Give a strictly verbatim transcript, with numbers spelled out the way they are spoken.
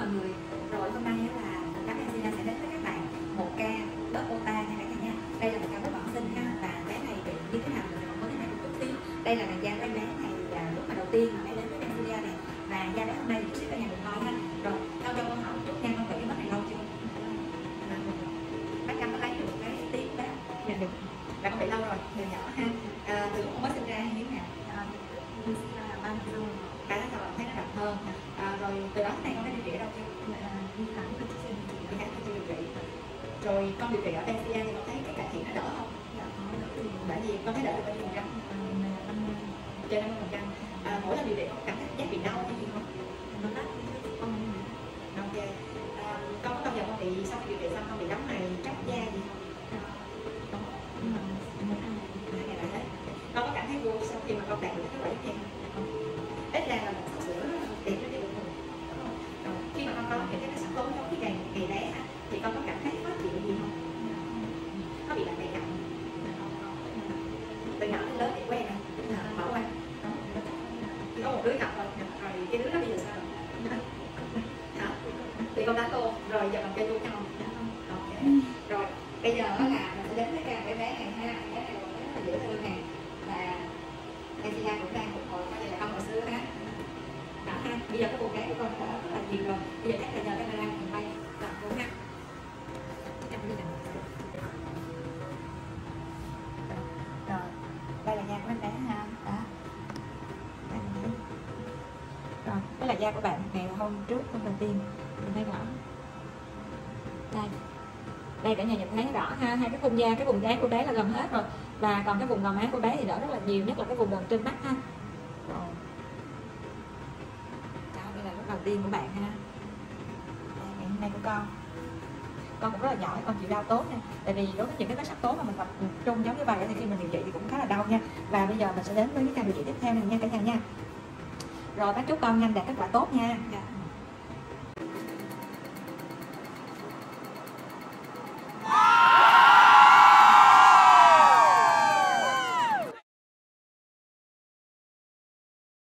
mọi người. Rồi hôm nay là các em sẽ đến với các bạn một ca bớt ô ta nha cả nhà nha. Đây là một ca bớt bẩm sinh ha, và bé này bị như thế nào rồi có cái này được tiên. Đây là làn da của em bé này là lúc mà đầu tiên mà bé đến với Benjulia này, và da bé hôm nay chút xíu cả nhà đừng coi ha. Rồi theo cho câu hỏi chút nha, con tự cái bớt này lâu chưa? Bác Trâm có lấy được cái tiếng bé nhận được và con bị lâu rồi, từ nhỏ ha. À, từ lúc con mới sinh ra hay như thế nào? Mình sinh ra là ba năm rồi. Cả đó rồi thấy nó đậm hơn. À, rồi từ đó này con đã điều trị ở đâu chưa? Đi khám và chữa trị. Đi khám và điều trị. Rồi con điều trị ở Benjulia thì con thấy cái cải thiện nó đỡ không? Dạ có đỡ từ Bởi vì con thấy đỡ được bao nhiêu phần trăm? năm mươi. Trên năm mươi phần trăm. À, mỗi lần điều trị con cảm thấy giác bị đau hay gì không? Nó đắt con Ok. À, con có bao giờ con bị sau khi điều trị xong con bị đóng mày tróc da gì không? có nhưng mà mỗi ngày Hai ngày là hết. Con có cảm thấy vui sau khi mà con đạt được kết quả giống như không? Ít ra là một sữa tiền cho cái bụng mình. Rồi khi mà con có những cái sắc tố trong cái ngày ngày bé á, thì con có cảm thấy khó chịu gì không? Có bị lạnh mày cạnh? Từ nhỏ đến lớn thì quen rồi, bỏ qua. Có một đứa gặp rồi, rồi cái đứa đó bây giờ sao rồi? Hả? Thì con đã tô, rồi giờ còn chơi chung nhau không? Ok. Rồi bây giờ là mình sẽ đến với cái bé này ha, bé này rất là dễ thương nè, và Benjulia cũng đang phục hồi coi như là con hồi xưa ha. Đó ha, bây giờ cái bộ bé của con đã rất là nhiều rồi, bây giờ chắc là nhờ camera mình quay làm luôn ha. Em đi nào. Rồi, đây là da của em bé ha. Đó. Rồi, đây là da của bạn ngày hôm trước, hôm đầu tiên mình thấy rõ. Đây, đây cả nhà nhìn thấy rõ ha, hai cái khung da, cái vùng trán của bé là gần hết rồi, và còn cái vùng gò má của bé thì đỡ rất là nhiều, nhất là cái vùng gần trên mắt ha. Rồi. Đó, đây là lúc đầu tiên của bạn ha. Đây, ngày hôm nay của con. Con cũng rất là giỏi, con chịu đau tốt nha. Tại vì đối với những cái vết sắc tố mà mình tập trung giống như vậy thì khi mình điều trị thì cũng khá là đau nha. Và bây giờ mình sẽ đến với cái ca điều trị tiếp theo này nha cả nhà nha. Rồi bác chúc con nhanh đạt kết quả tốt nha. Dạ.